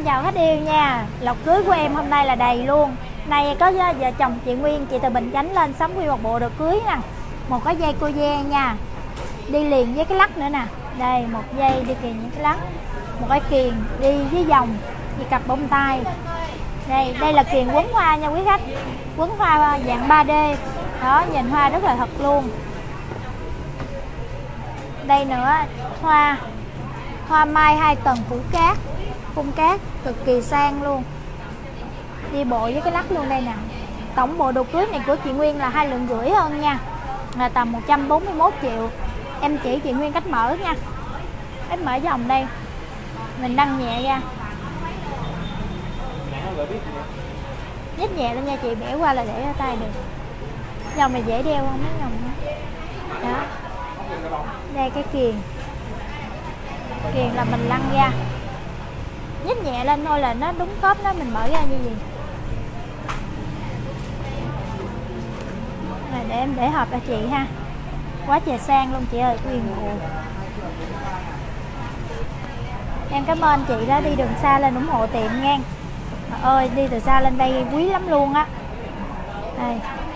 chào khách yêu nha. Lộc cưới của em hôm nay là đầy luôn. Nay có vợ chồng chị Nguyên, chị từ Bình Chánh lên sắm nguyên một bộ đồ cưới nè. Một cái dây cô dê nha, đi liền với cái lắc nữa nè. Đây, một dây đi kèm những cái lắc. Một cái kiềng đi với vòng, với cặp bông tai. Đây là kiềng quấn hoa nha quý khách. Quấn hoa dạng 3D. Đó, nhìn hoa rất là thật luôn. Đây nữa, hoa mai 2 tầng phủ cát, phun cát, cực kỳ sang luôn. Đi bộ với cái lắc luôn đây nè. Tổng bộ đồ cưới này của chị Nguyên là 2,5 lượng hơn nha, là tầm 141 triệu. Em chỉ chị Nguyên cách mở nha. Cách mở vòng đây, mình đăng nhẹ ra, nhích nhẹ lên nha chị, bẻ qua là để ở tay được. Vòng này dễ đeo không mấy vòng nữa. Đó, đây cái kiềng là mình lăn ra, nhích nhẹ lên thôi là nó đúng khớp, nó mình mở ra như gì. Này để em để hộp cho chị ha. Quá trời sang luôn chị ơi, quyền phụ. Em cảm ơn chị đã đi đường xa lên ủng hộ tiệm nha. Ơi, đi từ xa lên đây quý lắm luôn á. Đây.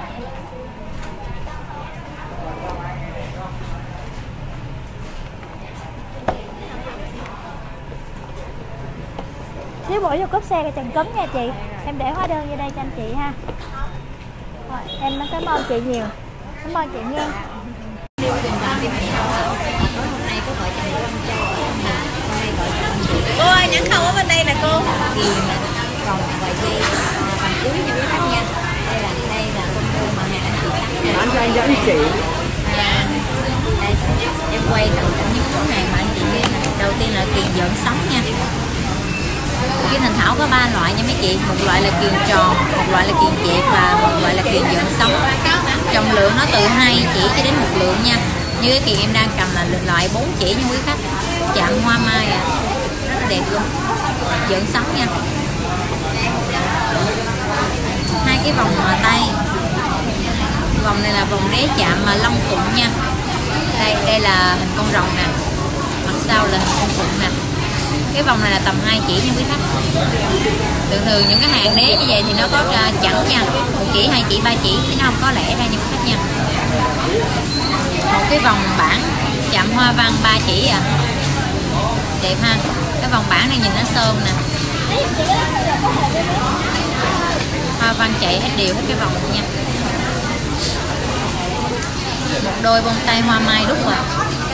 Xíu bỏ vô cốp xe cái trần cấm nha chị. Em để hóa đơn vô đây cho anh chị ha. Rồi, em cảm ơn chị nhiều. Cảm ơn chị nha. Cô ơi, nhãn khâu ở bên đây nè cô. Còn vài dây vàng cưới cho quý khách nha. Đây là con cô mà nhà anh chị sẵn. Anh cho anh dẫn chị. Đây, em quay tận cảnh những số hàng mà anh chị nghe nè. Đầu tiên là kiềng dợn sóng nha. Kiềng Thành Thảo có 3 loại nha mấy chị. Một loại là kiềng tròn, một loại là kiềng chẹp và một loại là kiềng dợn sóng. Trọng lượng nó từ 2 chỉ cho đến 1 lượng nha. Như cái kiềng em đang cầm là loại 4 chỉ nha quý khách. Chạm hoa mai à, rất là đẹp luôn. Dợn sóng nha. 2 cái vòng tay. Vòng này là vòng đế chạm mà long phụng nha. Đây là hình con rồng nè. Mặt sau là hình con phụng nè. Cái vòng này là tầm 2 chỉ nha quý khách. Thường những cái hàng đế như vậy thì nó có chẵn nha, 1 chỉ, 2 chỉ, 3 chỉ chứ nó không có lẻ ra nha quý khách nha. Một cái vòng bản chạm hoa văn 3 chỉ à, đẹp ha. Cái vòng bản này nhìn nó sơn nè, hoa văn chạy hết đều hết cái vòng luôn nha. Một đôi bông tai hoa mai đúc vào,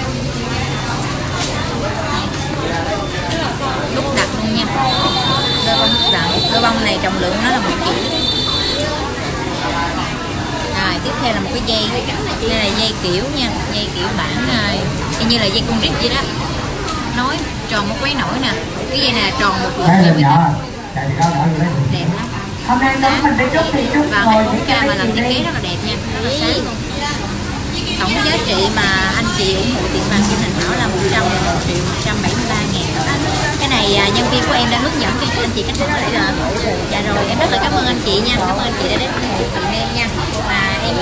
đúc đặt luôn nha. Đôi bông đúc đặt, đôi bông này trọng lượng nó là 1 chỉ. Rồi tiếp theo là một cái dây, đây là dây kiểu nha, dây kiểu bản như là dây con rít vậy đó, nối tròn một quấy nổi nè. Cái dây này là tròn 1 lượt nha quý khách, đẹp lắm. Và 24K mà làm thiết kế rất là đẹp nha, rất là sáng luôn. Tổng giá trị mà anh chị ủng hộ tiệm vàng Kim Thành Thảo là 111.173.000. Cái này nhân viên của em đã hướng dẫn cho anh chị cách thức để là dạ rồi, em rất là cảm ơn anh chị nha, cảm ơn anh chị đã đến ủng hộ tiệm em nha. Và em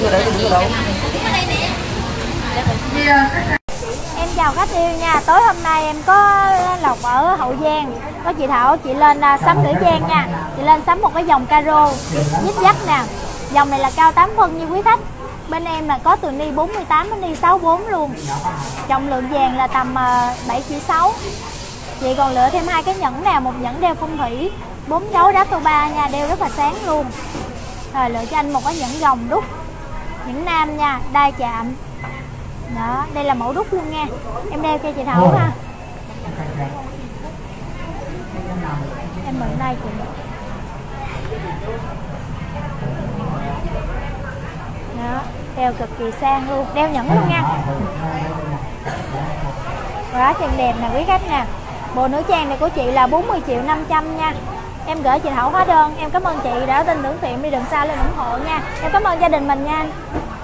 Em chào khách yêu nha. Tối hôm nay em có Lộc ở Hậu Giang, có chị Thảo, chị lên sắm nữ trang nha. Chị lên sắm một cái dòng caro nhích dắt nè. Dòng này là cao 8 phân như quý khách. Bên em là có từ ni 48 đến ni 64 luôn. Trọng lượng vàng là tầm 7 chỉ 6. Chị còn lựa thêm 2 cái nhẫn nào, một nhẫn đeo phong thủy, 4 dấu đá tô 3 nha, đeo rất là sáng luôn. Rồi lựa cho anh một cái nhẫn vòng đúc, nhẫn nam nha, đai chạm. Đó, đây là mẫu đúc luôn nha. Em đeo cho chị Thảo ha. Em mượn đây chị. Đó, đeo cực kỳ sang luôn, đeo nhẫn luôn nha. Quá chân đẹp nè quý khách nè. Bộ nữ trang này của chị là 40.500.000 nha. Em gửi chị Thảo hóa đơn. Em cảm ơn chị đã tin tưởng tiệm đi đường xa lên ủng hộ nha. Em cảm ơn gia đình mình nha.